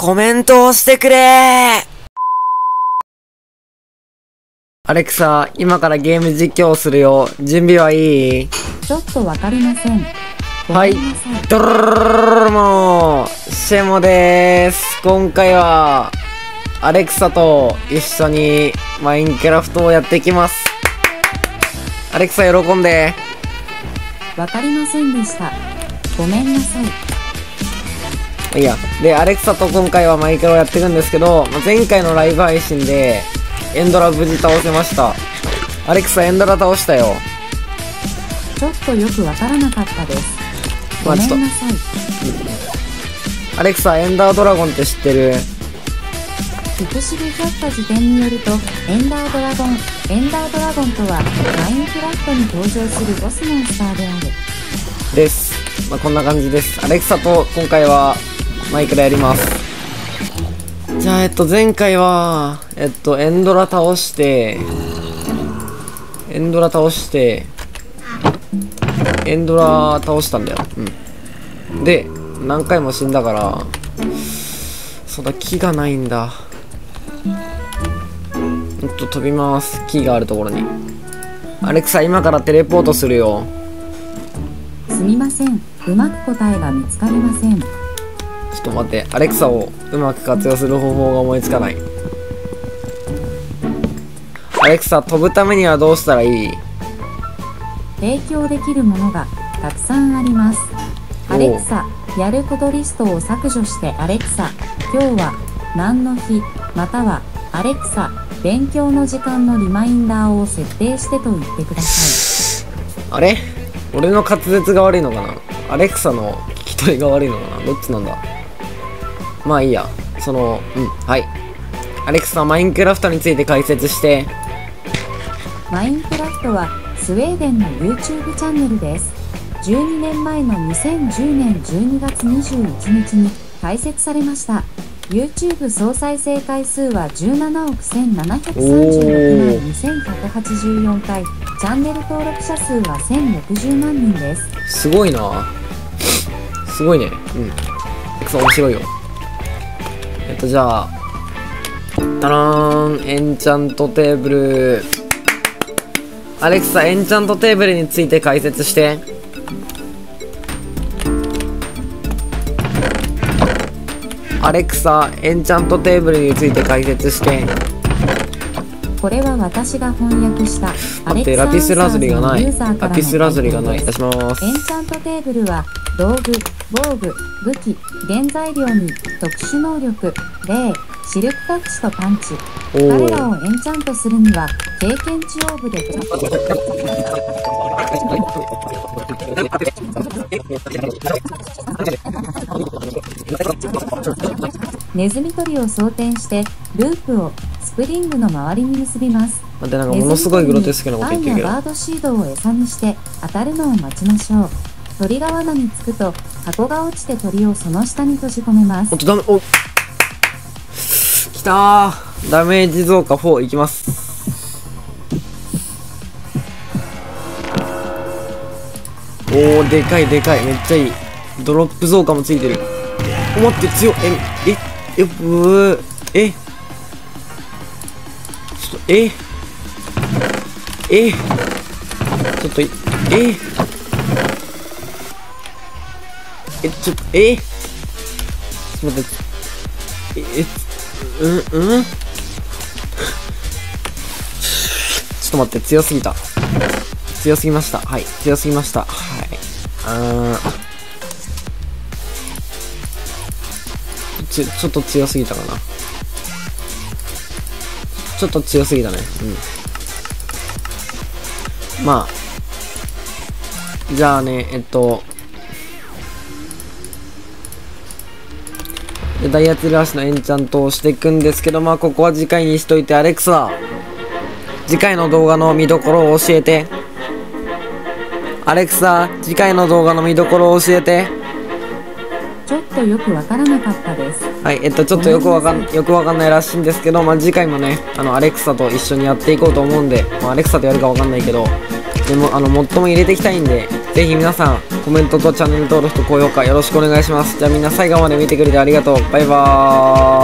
コメントをしてくれー。アレクサ、今からゲーム実況をするよ。準備はいい？ ちょっとわかりません。 はい。ドルモシェモでーす。今回は、アレクサと一緒にマインクラフトをやっていきます。アレクサ喜んで。 わかりませんでした。ごめんなさい。 いや。で、アレクサと今回はマイクラをやっていくんですけど、前回のライブ配信で、エンドラ無事倒せました。アレクサエンドラ倒したよ。 ちょっとよくわからなかったです。ごめんなさい。 アレクサエンダードラゴンって知ってる？ 福祉で取った辞典によると、エンダードラゴンとは、マインクラフトに登場するボスモンスターである。 です。こんな感じです。アレクサと今回はマイクラやります。じゃあ、前回は、エンドラ倒して、エンドラ倒したんだよ。うん。で、何回も死んだから、そうだ、木がないんだ。飛びます。木があるところに。アレクサ、今からテレポートするよ。 すみません。うまく答えが見つかりません。 ちょっと待って、アレクサをうまく活用する方法が思いつかない。アレクサ、飛ぶためにはどうしたらいい？ 提供できるものがたくさんあります。アレクサ、やることリストを削除してアレクサ、今日は何の日、またはアレクサ、勉強の時間のリマインダーを設定してと言ってください。 あれ？俺の滑舌が悪いのかな？アレクサの聞き取りが悪いのかな？どっちなんだ？まあいいや。はい。アレクサ、マインクラフトについて解説して。 マインクラフトはスウェーデンの YouTube チャンネルです。12年前の2010年12月21日に開設されました。YouTube 総再生回数は17億1736万2184回、チャンネル登録者数は1060万人です。 すごいな。すごいね。アレクサ面白いよ。じゃあ、タラーン、エンチャントテーブル。アレクサ、エンチャントテーブルについて解説して。アレクサ、エンチャントテーブルについて解説して。 これは私が翻訳した待って、ラピスラズリがない。ラピスラズリがない。出します。 エンチャントテーブルは道具、防具、武器、原材料に特殊能力、霊、シルクタッチとパンチ。彼らをエンチャントするには経験値オーブでネズミ捕りを装填してループをスプリングの周りに結びます。 なんかものすごいグロテスクなこと言ってるけど、 パンやバードシードを餌にして当たるのを待ちましょう。鳥が罠につくと箱が落ちて鳥をその下に閉じ込めます。 ダメ、きたー。ダメージ増加4いきます。でかいでかい、めっちゃいい。ドロップ増加もついてる。待って、強っ。ちょっと待って。ちょっと待って、強すぎた。強すぎました。はい、強すぎました。はい。ちょっと強すぎたかな。ちょっと強すぎたね。まあ。じゃあね、ダイヤツルアシのエンチャントをしていくんですけど、ここは次回にしといて。アレクサ、次回の動画の見どころを教えて。アレクサ、次回の動画の見どころを教えて。 ちょっとよくわからなかったです。 はい、ちょっとよくわかんないらしいんですけど、次回もね、アレクサと一緒にやっていこうと思うんで、アレクサとやるかわかんないけど、でも、モッドも入れていきたいんで、 ぜひ皆さんコメントとチャンネル登録と高評価よろしくお願いします。じゃあみんな最後まで見てくれてありがとう。バイバーイ。